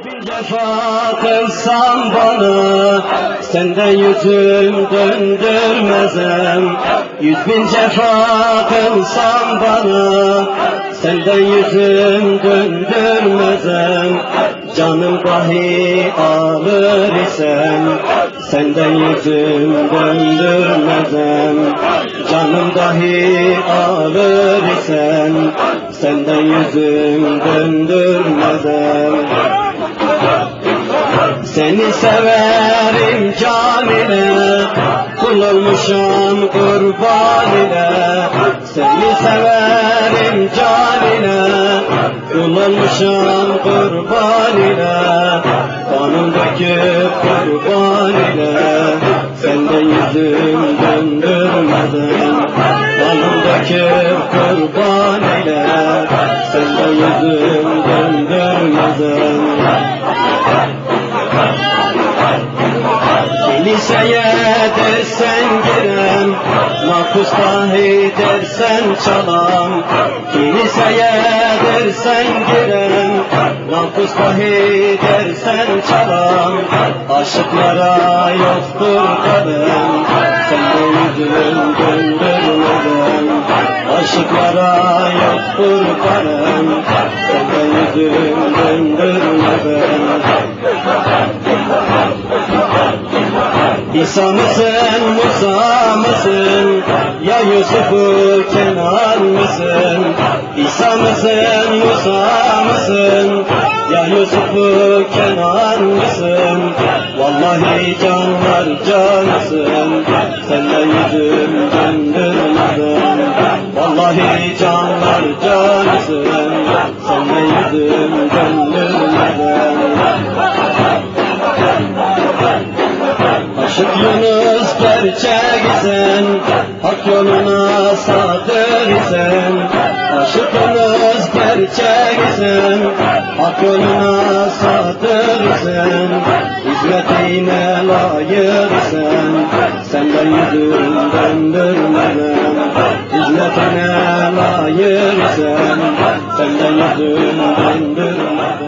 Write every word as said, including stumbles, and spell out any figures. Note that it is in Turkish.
bin cefa kılsam bana, senden yüzüm döndürmezem. Yüz bin cefa kılsam bana, senden yüzüm döndürmezem. Canım dahi alır isem, senden yüzüm döndürmezem. Canım dahi alır isem, senden yüzüm döndürmezem. Seni severim can ile, kul olmuşam kurban ile. Seni severim can ile, kul olmuşam kurban ile. Kanım döküp kurban ile, senden yüzüm döndürmeden. Kanım döküp kurban ile, senden yüzüm döndürmeden. Kiliseye dersen girem, mahpus dahi dersen çalam. Kiliseye dersen girem, mahpus dahi dersen çalam. Aşıklara yoktur kadem, senden yüzüm döndürmeden. Aşıklara yoktur kadem, senden yüzüm döndürmeden. İsa mısın, Musa mısın, ya Yusuf'u Kenan mısın? İsa mısın, Musa mısın, ya Yusuf'u Kenan mısın? Vallahi canlar cansın, senden yüzüm döndürmeden. Vallahi canlar cansın, senden yüzüm döndürmeden. Aşık Yunus gerçek isen, hak yoluna sadır isen. Aşık Yunus gerçek isen, hak yoluna sadır isen. Hizmetine layık isen, senden yüzüm döndürmeden. Hizmetine layık isen, senden yüzüm döndürmeden.